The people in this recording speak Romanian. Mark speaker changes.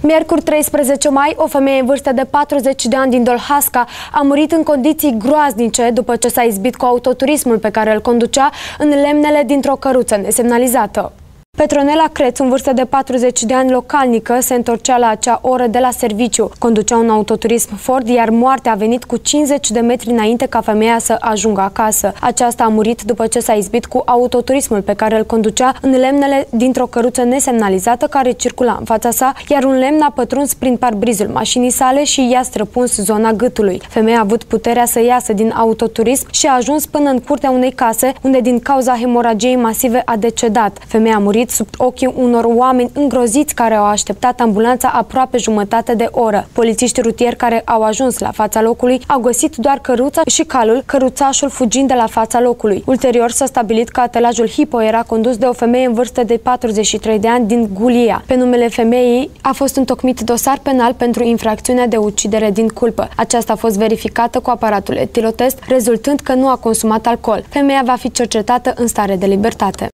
Speaker 1: Miercuri 13 mai, o femeie în vârstă de 40 de ani din Dolhasca a murit în condiții groaznice după ce s-a izbit cu autoturismul pe care îl conducea în lemnele dintr-o căruță nesemnalizată. Petronela Creț, în vârstă de 40 de ani, localnică, se întorcea la acea oră de la serviciu. Conducea un autoturism Ford, iar moartea a venit cu 50 de metri înainte ca femeia să ajungă acasă. Aceasta a murit după ce s-a izbit cu autoturismul pe care îl conducea în lemnele dintr-o căruță nesemnalizată care circula în fața sa, iar un lemn a pătruns prin parbrizul mașinii sale și i-a străpuns zona gâtului. Femeia a avut puterea să iasă din autoturism și a ajuns până în curtea unei case, unde din cauza hemoragiei masive a decedat. Femeia a murit sub ochii unor oameni îngroziți care au așteptat ambulanța aproape jumătate de oră. Polițiștii rutieri care au ajuns la fața locului au găsit doar căruța și calul, căruțașul fugind de la fața locului. Ulterior s-a stabilit că atelajul Hipo era condus de o femeie în vârstă de 43 de ani din Gulia. Pe numele femeii a fost întocmit dosar penal pentru infracțiunea de ucidere din culpă. Aceasta a fost verificată cu aparatul etilotest, rezultând că nu a consumat alcool. Femeia va fi cercetată în stare de libertate.